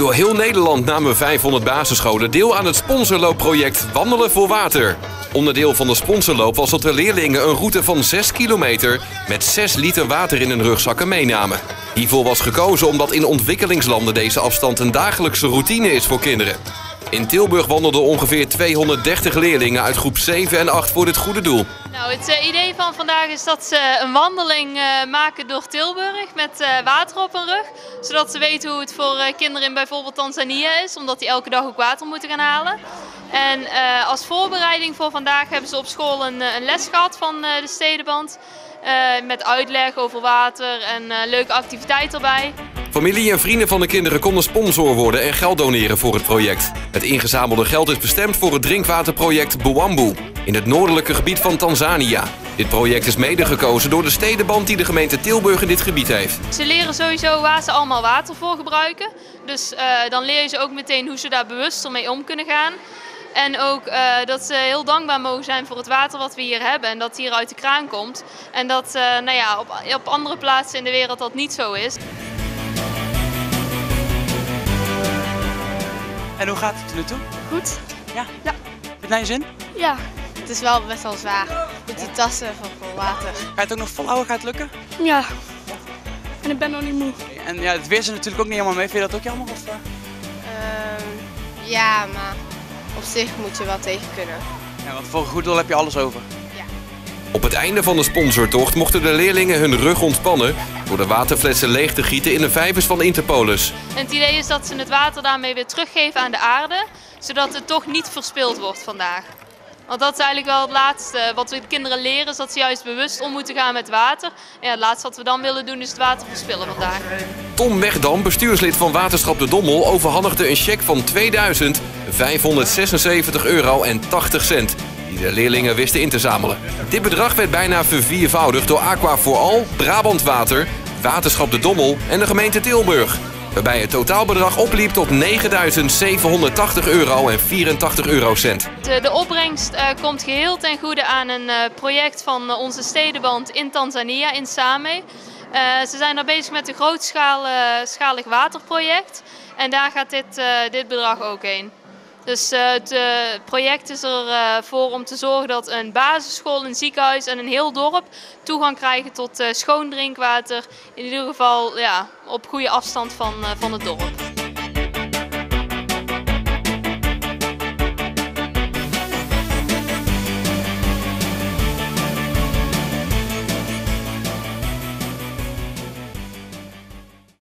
Door heel Nederland namen 500 basisscholen deel aan het sponsorloopproject Wandelen voor Water. Onderdeel van de sponsorloop was dat de leerlingen een route van 6 kilometer met 6 liter water in hun rugzakken meenamen. Hiervoor was gekozen omdat in ontwikkelingslanden deze afstand een dagelijkse routine is voor kinderen. In Tilburg wandelden ongeveer 230 leerlingen uit groep 7 en 8 voor dit goede doel. Nou, het idee van vandaag is dat ze een wandeling maken door Tilburg met water op hun rug. Zodat ze weten hoe het voor kinderen in bijvoorbeeld Tanzania is, omdat die elke dag ook water moeten gaan halen. En als voorbereiding voor vandaag hebben ze op school een les gehad van de Stedenband. Met uitleg over water en leuke activiteiten erbij. Familie en vrienden van de kinderen konden sponsor worden en geld doneren voor het project. Het ingezamelde geld is bestemd voor het drinkwaterproject Bwambu in het noordelijke gebied van Tanzania. Dit project is mede gekozen door de Stedenband die de gemeente Tilburg in dit gebied heeft. Ze leren sowieso waar ze allemaal water voor gebruiken. Dus dan leer je ze ook meteen hoe ze daar bewuster mee om kunnen gaan. En ook dat ze heel dankbaar mogen zijn voor het water wat we hier hebben en dat het hier uit de kraan komt. En dat op andere plaatsen in de wereld dat niet zo is. En hoe gaat het er nu toe? Goed. Ja? Ja. Heb je naar je zin? Ja. Het is wel best wel zwaar. Met die tassen vol water. Ga je het ook nog volhouden? Gaat het lukken? Ja. En ik ben nog niet moe. En ja, het weer zit natuurlijk ook niet helemaal mee. Vind je dat ook jammer? Of? Ja, maar op zich moet je wel tegen kunnen. Ja, want voor een goed doel heb je alles over. Ja. Op het einde van de sponsortocht mochten de leerlingen hun rug ontspannen door de waterflessen leeg te gieten in de vijvers van Interpolis. En het idee is dat ze het water daarmee weer teruggeven aan de aarde, zodat het toch niet verspild wordt vandaag. Want dat is eigenlijk wel het laatste wat we de kinderen leren, is dat ze juist bewust om moeten gaan met water. En ja, het laatste wat we dan willen doen is het water verspillen vandaag. Tom Wegdam, bestuurslid van Waterschap de Dommel, overhandigde een cheque van €2.576,80 die de leerlingen wisten in te zamelen. Dit bedrag werd bijna verviervoudigd door Aqua Vooral, Brabant Water, Waterschap de Dommel en de gemeente Tilburg. Waarbij het totaalbedrag opliep tot €9.780,84. De opbrengst komt geheel ten goede aan een project van onze Stedenband in Tanzania, in Same. Ze zijn daar bezig met een grootschalig waterproject en daar gaat dit bedrag ook heen. Dus het project is ervoor om te zorgen dat een basisschool, een ziekenhuis en een heel dorp toegang krijgen tot schoon drinkwater. In ieder geval ja, op goede afstand van het dorp.